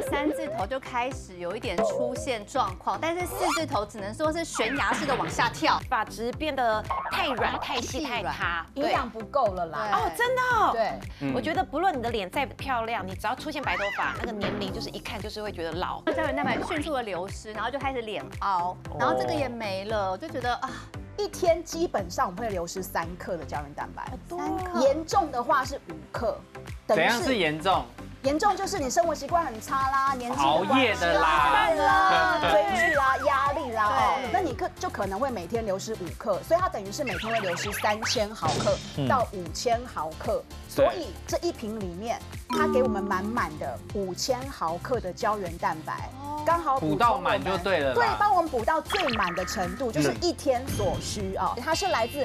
3字头就开始有一点出现状况，但是4字头只能说是悬崖式的往下跳， 发质变得太软、太细、太塌， 营养不够了啦。 哦，真的哦。 对， 我觉得不论你的脸再漂亮，你只要出现白头发，那个年龄就是一看就是会觉得老。 胶原蛋白迅速的流失，然后就开始脸凹，然后这个也没了，我就觉得啊。 一天基本上我们会流失3克的胶原蛋白 ，3克， 严重的话是5克。 怎样是严重？ 严重就是你生活习惯很差啦，年纪熬夜的啦， 追剧啦，压力啦，哦，那你就可能会每天流失5克，所以它等于是每天会流失3000毫克到5000毫克，所以这一瓶里面它给我们满满的5000毫克的胶原蛋白。 刚好补到满就对了， 对，帮我们补到最满的程度，就是一天所需哦。它是来自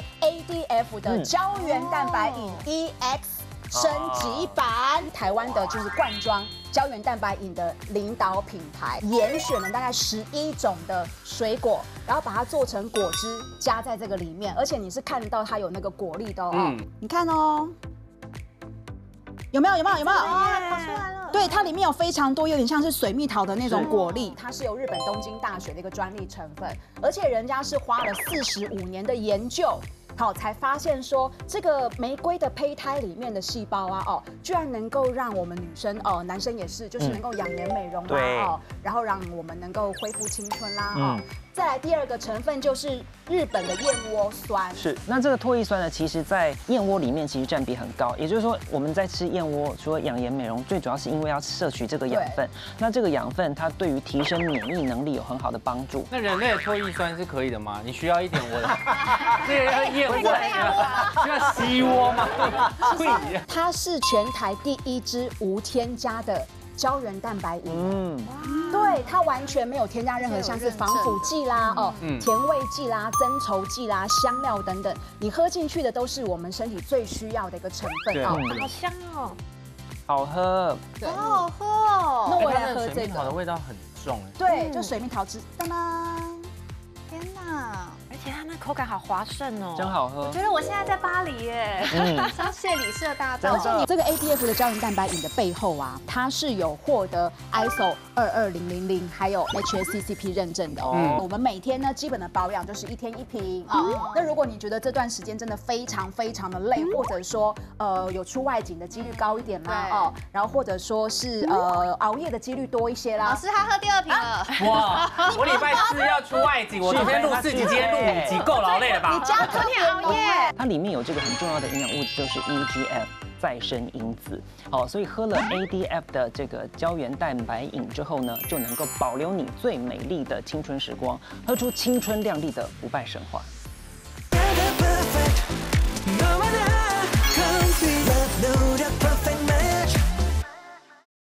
ADF 的胶原蛋白饮 EX 升级版，台湾的就是罐装胶原蛋白饮的领导品牌，严选了大概11种的水果，然后把它做成果汁，加在这个里面，而且你是看得到它有那个果粒的哦。你看哦。 有没有？跑出来了。对，它里面有非常多，有点像是水蜜桃的那种果粒，它是由日本东京大学的一个专利成分，而且人家是花了45年的研究。 好，才发现说这个玫瑰的胚胎里面的细胞啊，哦，居然能够让我们女生哦，男生也是，就是能够养颜美容啦，哦，然后让我们能够恢复青春啦，哦。再来第2个成分就是日本的燕窝酸。 是，那这个唾液酸呢，其实在燕窝里面其实占比很高，也就是说我们在吃燕窝，除了养颜美容，最主要是因为要摄取这个养分。那这个养分它对于提升免疫能力有很好的帮助。 那人类的唾液酸是可以的吗？你需要一点我的这个要燕窝，需要西窝吗？ 它是全台第1支无添加的胶原蛋白饮。对，它完全没有添加任何像是防腐剂啦、甜味剂啦、增稠剂啦、香料等等，你喝进去的都是我们身体最需要的一个成分哦。 好香哦， 好喝， 好好喝哦。 那我来喝这水蜜桃的个， 味道很重哎。 对，就水蜜桃汁，当当。 天哪！ 而且它那口感好滑顺哦， 真好喝。 我觉得我现在在巴黎耶，像谢里士大道。 而且你这个 ADF 的胶原蛋白饮的背后啊，它是有获得 ISO 22000还有 HACCP 认证的哦。我们每天呢基本的保养就是1天1瓶啊。那如果你觉得这段时间真的非常的累，或者说有出外景的几率高一点啦哦，然后或者说是熬夜的几率多一些啦。 老师他喝第2瓶了。 哇，我礼拜4要出外景，我昨天录4集，今天录5集，够劳累了吧？ 你家昨天熬夜。 它里面有这个很重要的营养物质，就是 EGF 再生因子。好，所以喝了 ADF 的这个胶原蛋白饮之后呢，就能够保留你最美丽的青春时光，喝出青春靓丽的不败神话。